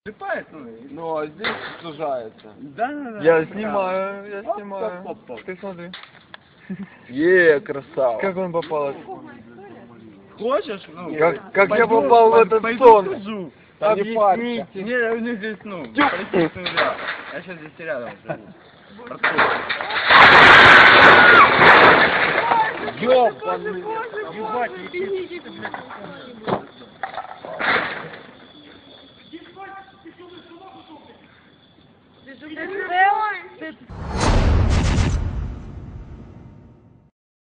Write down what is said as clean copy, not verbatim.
Залипает, Ну, а здесь сужается. Да. Я снимаю. Ты смотри. Красава. Как он попал? Хочешь? Как я попал в этот сон? Скажу. Объясните. Не, у них здесь, практически нельзя. Я сейчас здесь рядом живу. Ёбаный. Ебать,